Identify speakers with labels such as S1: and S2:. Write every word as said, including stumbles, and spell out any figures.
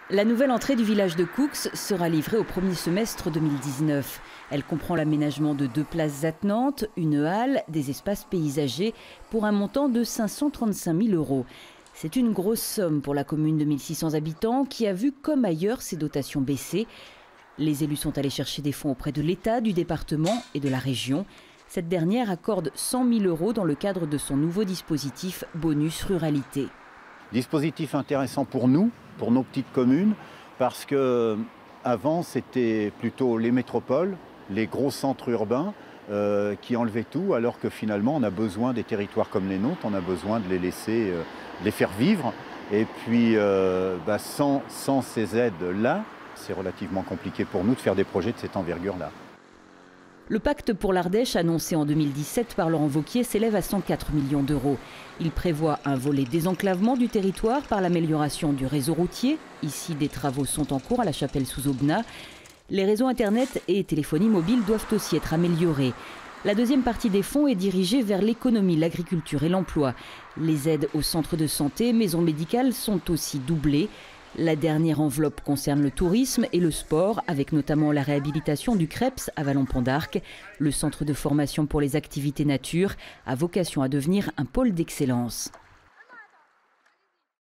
S1: La nouvelle entrée du village de Coux sera livrée au premier semestre deux mille dix-neuf. Elle comprend l'aménagement de deux places attenantes, une halle, des espaces paysagers pour un montant de cinq cent trente-cinq mille euros. C'est une grosse somme pour la commune de mille six cents habitants qui a vu comme ailleurs ses dotations baisser. Les élus sont allés chercher des fonds auprès de l'État, du département et de la région. Cette dernière accorde cent mille euros dans le cadre de son nouveau dispositif Bonus Ruralité.
S2: Dispositif intéressant pour nous, pour nos petites communes, parce que avant c'était plutôt les métropoles, les gros centres urbains euh, qui enlevaient tout, alors que finalement on a besoin des territoires comme les nôtres, on a besoin de les laisser, euh, de les faire vivre. Et puis euh, bah, sans, sans ces aides-là, c'est relativement compliqué pour nous de faire des projets de cette envergure-là.
S1: Le pacte pour l'Ardèche, annoncé en deux mille dix-sept par Laurent Wauquiez, s'élève à cent quatre millions d'euros. Il prévoit un volet désenclavement du territoire par l'amélioration du réseau routier. Ici, des travaux sont en cours à la Chapelle-sous-Aubenas. Les réseaux Internet et téléphonie mobile doivent aussi être améliorés. La deuxième partie des fonds est dirigée vers l'économie, l'agriculture et l'emploi. Les aides aux centres de santé, maisons médicales sont aussi doublées. La dernière enveloppe concerne le tourisme et le sport, avec notamment la réhabilitation du Creps à Vallon-Pont d'Arc. Le centre de formation pour les activités nature a vocation à devenir un pôle d'excellence.